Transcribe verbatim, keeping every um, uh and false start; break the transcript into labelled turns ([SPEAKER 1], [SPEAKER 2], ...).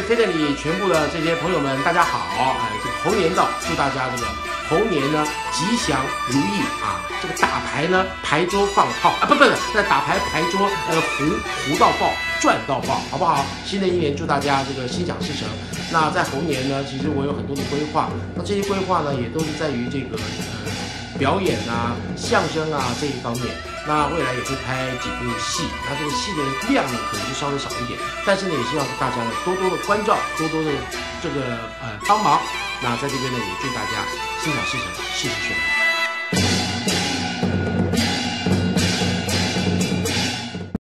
[SPEAKER 1] 飞碟里全部的这些朋友们，大家好！哎，这个猴年到，祝大家这个猴年呢吉祥如意啊！这个打牌呢牌桌放炮啊，不不不，在打牌牌桌呃胡胡到爆，赚到爆，好不好？新的一年祝大家这个心想事成。那在猴年呢，其实我有很多的规划，那这些规划呢也都是在于这个呃表演啊、相声啊这一方面。那未来也会拍几部戏，那这个戏的量呢可能就稍微少一点，但是呢也希望大家呢多多的关照，多多的这个呃帮忙。那在这边呢也祝大家心想事成，事事顺利。